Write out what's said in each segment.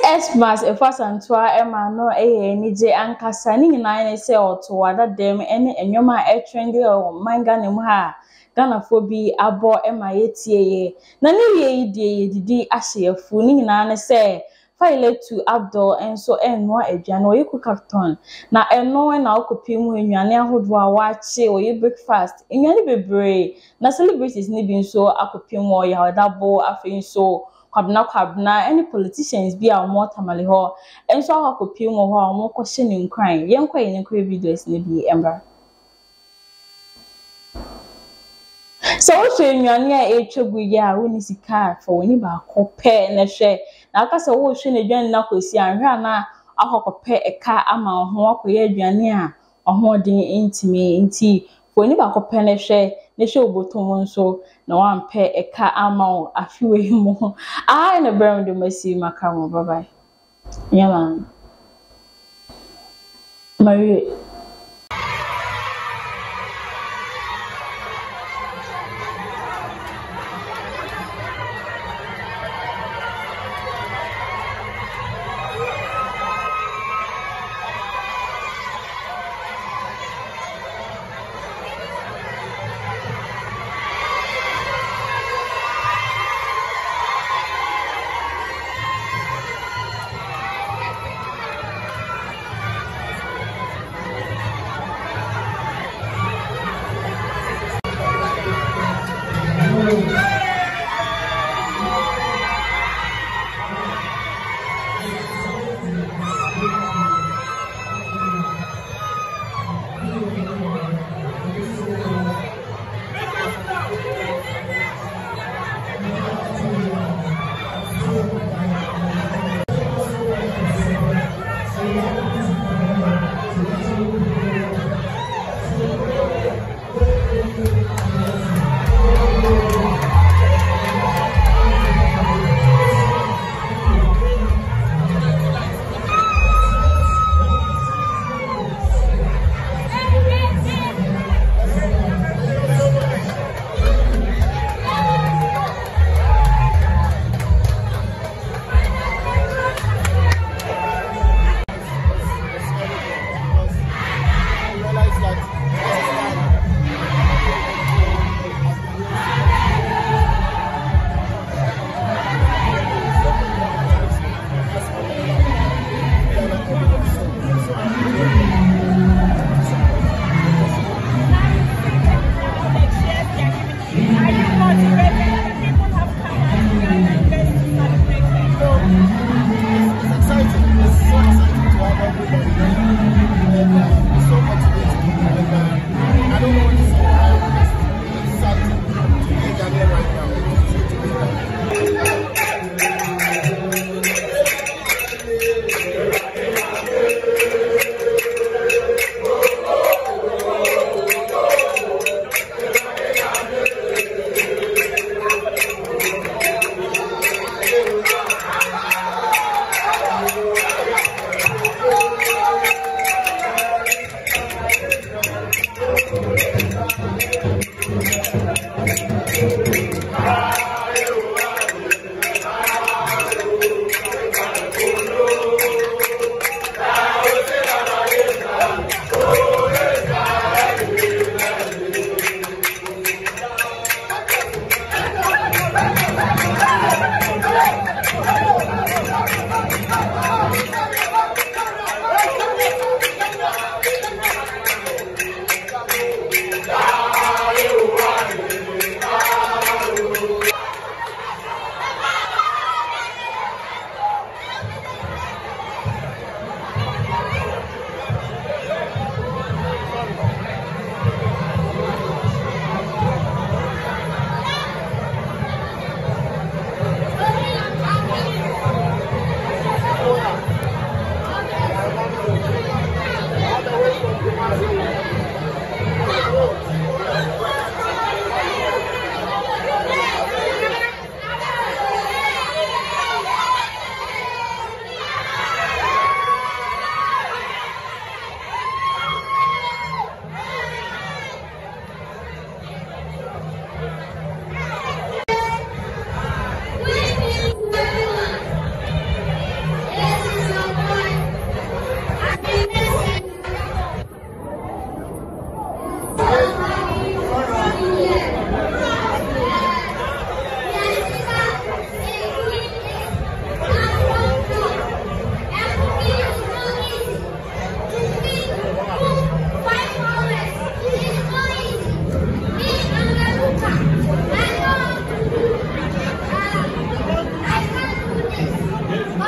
Xmas efasantoa ema no nije ankasa ni nyina ne se oto wada dem ene enwoma trende o manga ne mu ha Ghana fo bi abo ema yetie na ne ye die didi ahyefu ni nyina ne se Failetu Abdul enso enwa aduane oyi cookton na eno na okopimu enwane ahodo a waache oyi breakfast enwane bebre na celebrities ni bi nso akopimu oya odabo afi nso kwabna any politicians be our more tamale ho enso akopimu ho a mo kwhye ne nkran yenkwa ye ne nkwa videos ni bi emba so wo enwane a etwebu ya woni sika for woni ba kope na hwe na akasa wo hwe ne dwan na kosi anhwe na ahokope eka ama ho akoye aduane a ohodin intimi inti woni ba kope na hwe obotom nso na wampe eka ama afiwe mu na brand do masi makamo bye bye yama Marie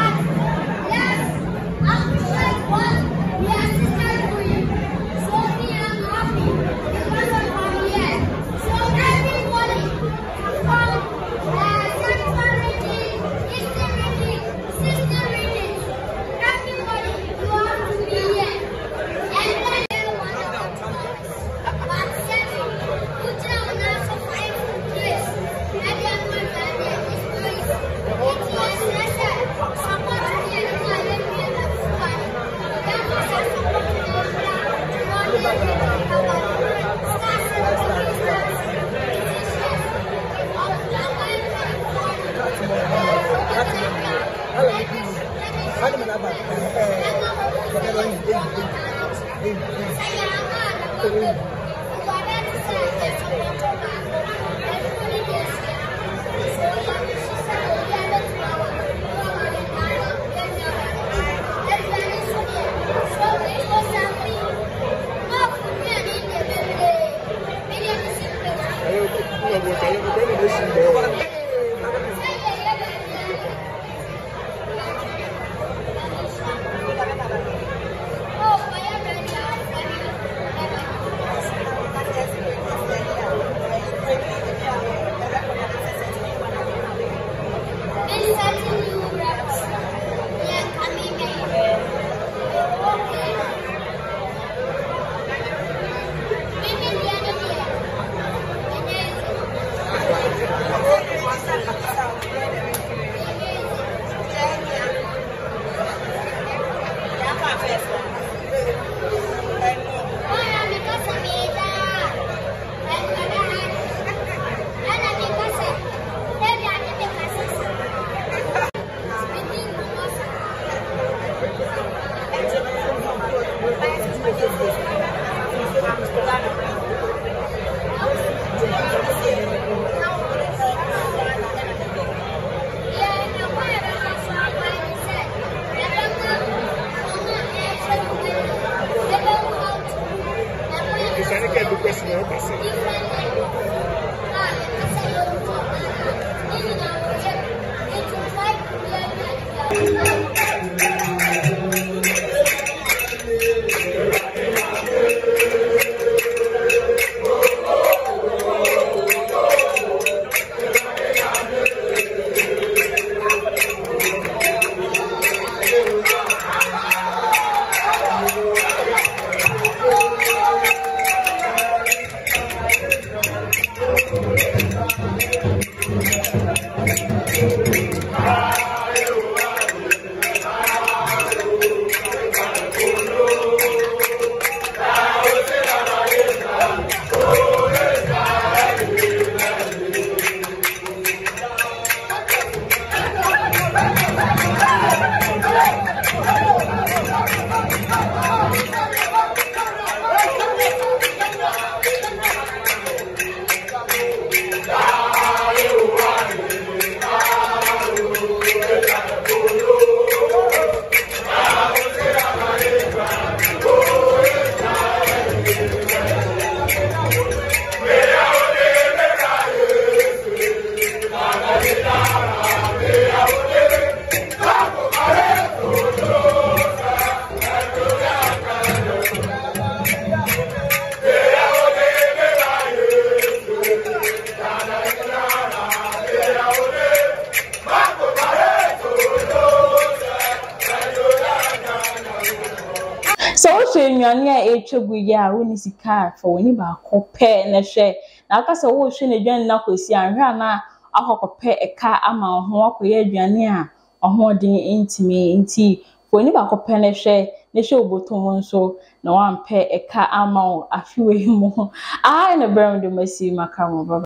Nwane a etwegu ya woni sika fa woni ba kope na hwe na aka se wo hwe na dwan na kwesi anhwe na akokope eka ama ho akoye aduane a ohodin intimi nti woni ba kope na hwe obotom nso na wampe eka ama afiwe mu ai na brand masi maka mo